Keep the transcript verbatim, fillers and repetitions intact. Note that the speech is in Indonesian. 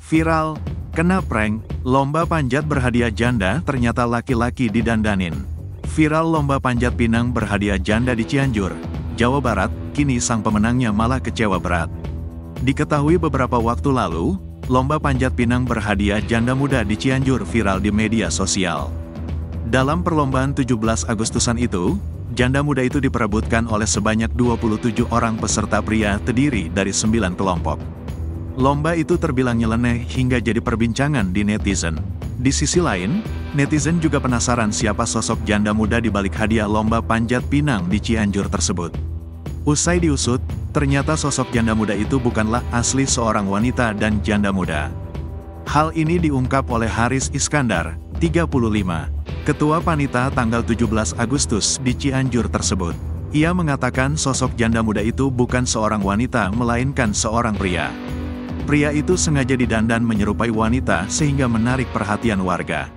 Viral, kena prank, lomba panjat berhadiah janda ternyata laki-laki didandanin. Viral lomba panjat pinang berhadiah janda di Cianjur, Jawa Barat, kini sang pemenangnya malah kecewa berat. Diketahui beberapa waktu lalu, lomba panjat pinang berhadiah janda muda di Cianjur viral di media sosial. Dalam perlombaan tujuh belas Agustusan itu, janda muda itu diperebutkan oleh sebanyak dua puluh tujuh orang peserta pria terdiri dari sembilan kelompok. Lomba itu terbilang nyeleneh hingga jadi perbincangan di netizen. Di sisi lain, netizen juga penasaran siapa sosok janda muda di balik hadiah lomba panjat pinang di Cianjur tersebut. Usai diusut, ternyata sosok janda muda itu bukanlah asli seorang wanita dan janda muda. Hal ini diungkap oleh Haris Iskandar, tiga puluh lima, Ketua Panitia tanggal tujuh belas Agustus di Cianjur tersebut. Ia mengatakan sosok janda muda itu bukan seorang wanita melainkan seorang pria. Pria itu sengaja didandan menyerupai wanita sehingga menarik perhatian warga.